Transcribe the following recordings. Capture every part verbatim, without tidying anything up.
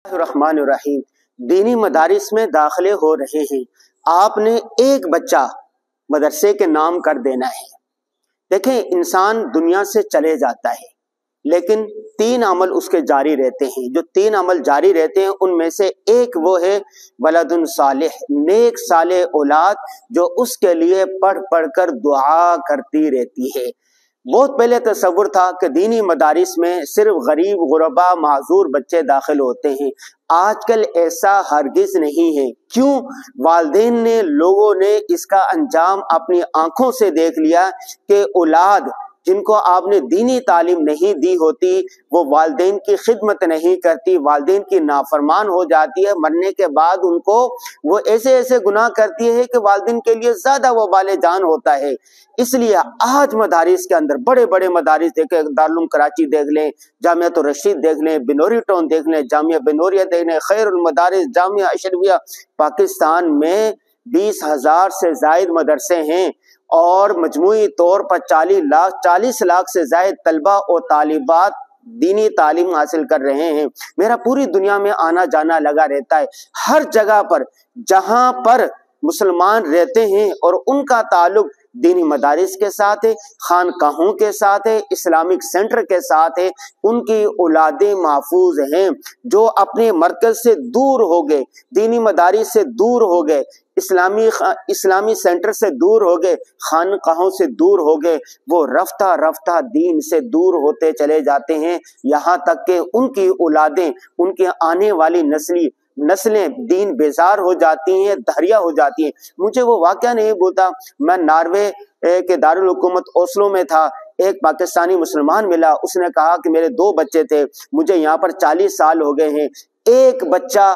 रहमान रहीम। दीनी मदारिस में दाखिले हो रहे हैं, आपने एक बच्चा मदरसे के नाम कर देना है। देखें, इंसान दुनिया से चले जाता है लेकिन तीन अमल उसके जारी रहते हैं। जो तीन अमल जारी रहते हैं उनमें से एक वो है वलदुन सालिह, नेक साले औलाद जो उसके लिए पढ़ पढ़ कर दुआ करती रहती है। बहुत पहले तसव्वुर था कि दीनी मदारिस में सिर्फ गरीब गुरबा माजूर बच्चे दाखिल होते हैं। आजकल ऐसा हरगिज नहीं है। क्यों? वालिदैन ने, लोगों ने इसका अंजाम अपनी आंखों से देख लिया कि औलाद जिनको आपने दीनी तालीम नहीं दी होती वो वालिदैन की खिदमत नहीं करती, वालिदैन की नाफरमान हो जाती है। मरने के बाद उनको वो ऐसे ऐसे गुनाह करती है कि वालिदैन के लिए ज्यादा वो बाले जान होता है। इसलिए आज मदारिस के अंदर बड़े बड़े मदारिस देखें, दारुल कराची देख लें, जामिया तो रशीद देख लें, बिनोरी टाउन देख लें, जामिया बिनोरिया देख लें, खैरुल मदारिस, जामिया अशरफिया। पाकिस्तान में बीस हजार से जायद मदरसे हैं और मजमूई तौर पर चालीस लाख चालीस लाख से ज्यादा तलबा और तालिबात दीनी तालीम हासिल कर रहे हैं। मेरा पूरी दुनिया में आना जाना लगा रहता है। हर जगह पर जहां पर मुसलमान रहते हैं और उनका ताल्लुक दीनी मदारिस के साथ है, खानकाहों के साथ है, इस्लामिक सेंटर के साथ है, उनकी औलादें महफूज हैं। जो अपने मरकज से दूर हो गए, दीनी मदारिस से दूर हो गए, इस्लामी इस्लामी सेंटर से दूर हो गए, खानकाहों से दूर हो गए, वो रफ्ता रफ्ता दीन से दूर होते चले जाते हैं। यहाँ तक कि उनकी औलादें, उनके आने वाली नस्ली नस्लें दीन बेजार हो जाती हैं, दहरिया हो जाती हैं। मुझे वो वाकया नहीं भूलता, मैं नॉर्वे के दारुल हुकूमत ओस्लो में था। एक पाकिस्तानी मुसलमान मिला, उसने कहा कि मेरे दो बच्चे थे, मुझे यहाँ पर चालीस साल हो गए हैं। एक बच्चा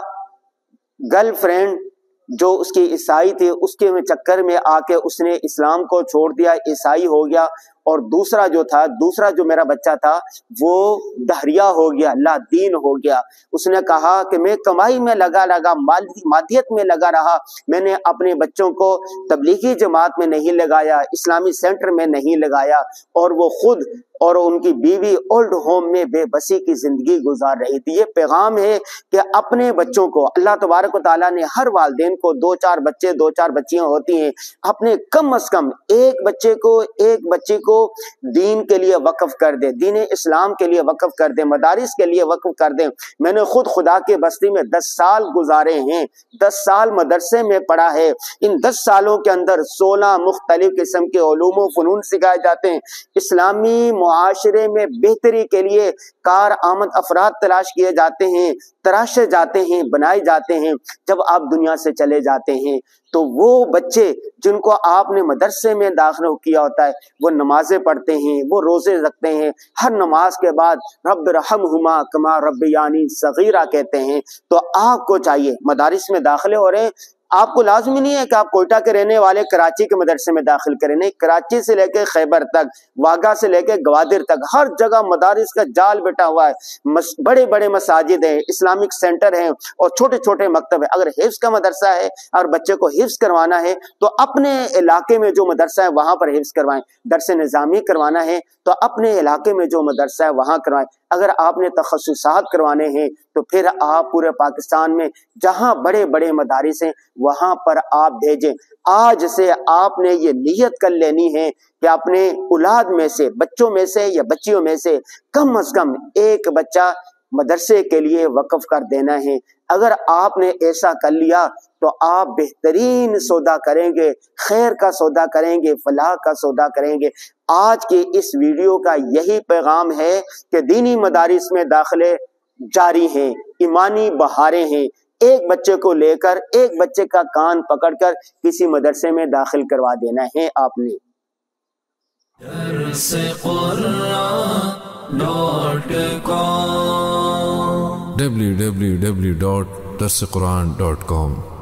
गर्लफ्रेंड जो उसकी ईसाई थी उसके में चक्कर में आके उसने इस्लाम को छोड़ दिया, ईसाई हो गया। और दूसरा जो था दूसरा जो मेरा बच्चा था वो दहरिया हो गया, लादीन हो गया। उसने कहा कि मैं कमाई में लगा लगा मादियत में लगा रहा, मैंने अपने बच्चों को तबलीगी जमात में नहीं लगाया, इस्लामी सेंटर में नहीं लगाया, और वो खुद और उनकी बीवी ओल्ड होम में बेबसी की जिंदगी गुजार रही थी। ये पैगाम है कि अपने बच्चों को, अल्लाह तबारक व तआला ने हर वालिदैन को दो चार बच्चे दो चार बच्चियां होती हैं, अपने कम अज कम एक बच्चे को एक बच्ची को दीन के लिए वक्फ कर दे, दीन इस्लाम के लिए वक्फ कर दे, मदारिस के लिए वक्फ कर दे। मैंने खुद खुदा के बस्ती में दस साल गुजारे हैं, दस साल मदरसे में पढ़ा है। इन दस सालों के अंदर सोलह मुख्तलिफ किस्म के उलूम व फनून सिखाए जाते हैं। इस्लामी मुआशरे में बेहतरी के लिए कार आमद अफराद तलाश किए जाते हैं, तराशे जाते हैं, बनाए जाते हैं। जब आप दुनिया से चले जाते हैं तो वो बच्चे जिनको आपने मदरसे में दाखिल किया होता है वो नमाजें पढ़ते हैं, वो रोजे रखते हैं, हर नमाज के बाद रब रहमहुमा कमा रब्बियानी सगीरा कहते हैं। तो आपको चाहिए, मदारिस में दाखिले हो रहे हैं, आपको लाजमी नहीं है कि आप कोयटा के रहने वाले कराची के मदरसे में दाखिल करें, नहीं, कराची से लेके खैबर तक, वागा से लेके गवादर तक हर जगह मदारिस का जाल बैठा हुआ है। मस, बड़े बड़े मसाजिद हैं, इस्लामिक सेंटर हैं और छोटे छोटे मकतब है। अगर हिफ्ज का मदरसा है और बच्चे को हिफ्ज करवाना है तो अपने इलाके में जो मदरसा है वहां पर हिफ्ज करवाएं। दरस निज़ामी करवाना है तो अपने इलाके में जो मदरसा है वहां करवाएं। अगर आपने तखस्सुसात करवाने हैं तो फिर आप पूरे पाकिस्तान में जहां बड़े बड़े मदारिस हैं वहां पर आप भेजें। आज से आपने ये नियत कर लेनी है कि अपने औलाद में से, बच्चों में से या बच्चियों में से कम अज कम एक बच्चा मदरसे के लिए वक्फ कर देना है। अगर आपने ऐसा कर लिया तो आप बेहतरीन सौदा करेंगे, खैर का सौदा करेंगे, फलाह का सौदा करेंगे। आज के इस वीडियो का यही पैगाम है कि दीनी मदारिस में दाखिले जारी हैं, ईमानी बहारें हैं। एक बच्चे को लेकर, एक बच्चे का कान पकड़कर किसी मदरसे में दाखिल करवा देना है आपने। W W W dot Dars Quran dot com